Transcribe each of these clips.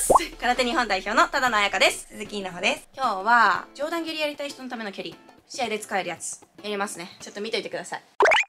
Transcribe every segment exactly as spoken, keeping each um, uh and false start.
。空手日本代表の多田野彩香です。 鈴木稲穂です。 今日は上段蹴りやりたい人のための蹴り、試合で使えるやつやりますね。ちょっと見といてください。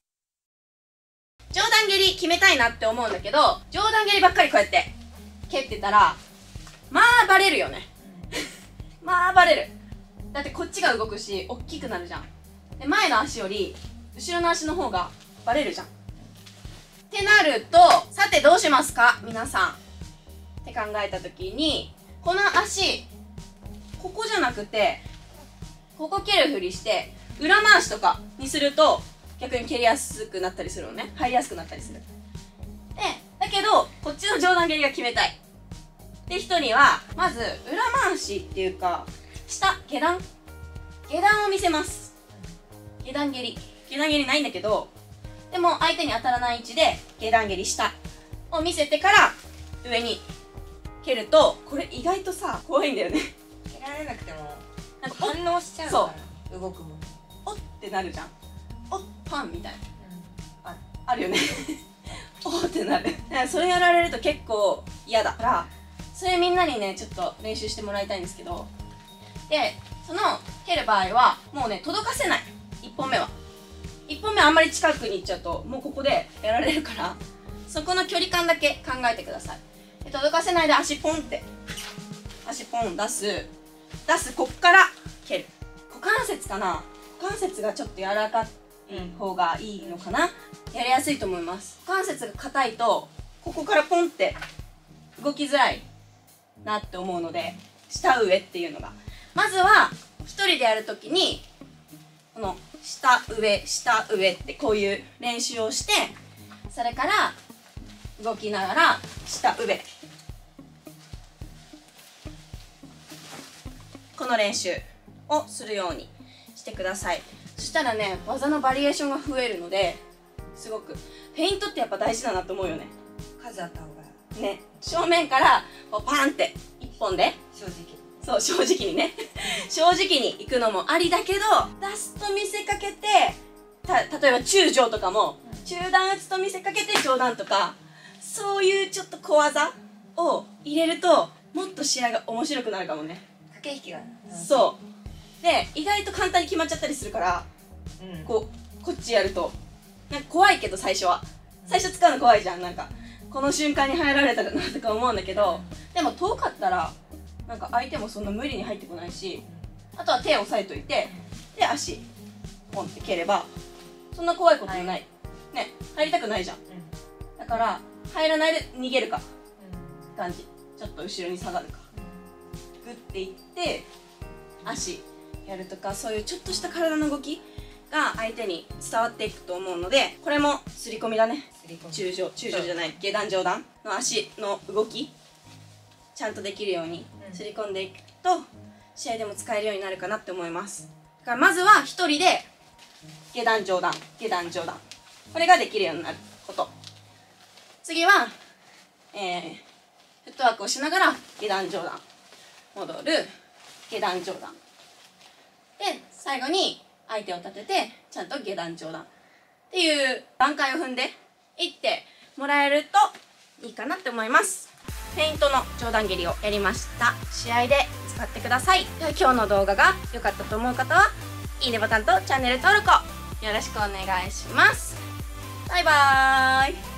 上段蹴り決めたいなって思うんだけど、上段蹴りばっかりこうやって蹴ってたらまあバレるよね。まあバレる。だってこっちが動くし大きくなるじゃん。で前の足より後ろの足の方がバレるじゃんってなると、さてどうしますか皆さんって考えた時に、この足ここじゃなくてここ蹴るふりして裏回しとかにすると逆に蹴りやすくなったりするのね。入りやすくなったりする。でだけどこっちの上段蹴りが決めたいって人には、まず裏回しっていうか下下段下段を見せます。下段蹴り下段蹴りないんだけど、でも相手に当たらない位置で下段蹴り下を見せてから上に蹴ると、これ意外とさ怖いんだよね。 蹴られなくてもなんか反応しちゃうから動くもん。 おってなるじゃん。おっパンみたいな、 うん、あるあるよね。おってなる。だからそれやられると結構嫌だから、それみんなにねちょっと練習してもらいたいんですけど、でその蹴る場合はもうね届かせない。いっぽんめはいっぽんめはあんまり近くに行っちゃうともうここでやられるから、そこの距離感だけ考えてください。で届かせないで足ポンって足ポン出す出すこっから蹴る。股関節かな、股関節がちょっと柔らかい方がいいのかな、やりやすいと思います。股関節が硬いとここからポンって動きづらいなって思うので、下上っていうのがまずはひとりでやるときにこの下上下上ってこういう練習をして、それから動きながら下上、この練習をするようにしてください。そしたらね技のバリエーションが増えるので、すごくフェイントってやっぱ大事だなと思うよね。 数あった方がね、正面からこうパンって一本で正直、 そう正直にね正直に行くのもありだけど、出すと見せかけてた例えば中上とかも、中段打つと見せかけて上段とか、そういうちょっと小技を入れるともっと試合が面白くなるかもね。 駆け引きが、 うん、そうで意外と簡単に決まっちゃったりするから、うん、こうこっちやるとなんか怖いけど、最初は最初使うの怖いじゃん。なんかこの瞬間に入られたらなとか思うんだけど、でも遠かったらなんか相手もそんな無理に入ってこないし、あとは手を押さえといて、で足ポンって蹴ればそんな怖いこともない、はい、ね、入りたくないじゃん、うん、だから入らないで逃げるかって感じ。ちょっと後ろに下がるか、グッていって足やるとか、そういうちょっとした体の動きが相手に伝わっていくと思うので、これもすり込みだね。中上中上じゃない下段上段の足の動きちゃんとできるようにすり込んでいくと試合でも使えるようになるかなって思います。だからまずはひとりで下段上段下段上段、これができるようになること。次は、えー、フットワークをしながら下段上段戻る下段上段で、最後に相手を立ててちゃんと下段上段っていう段階を踏んでいってもらえるといいかなって思います。フェイントの上段蹴りをやりました。試合で使ってください。では今日の動画が良かったと思う方はいいねボタンとチャンネル登録をよろしくお願いします。バイバーイ。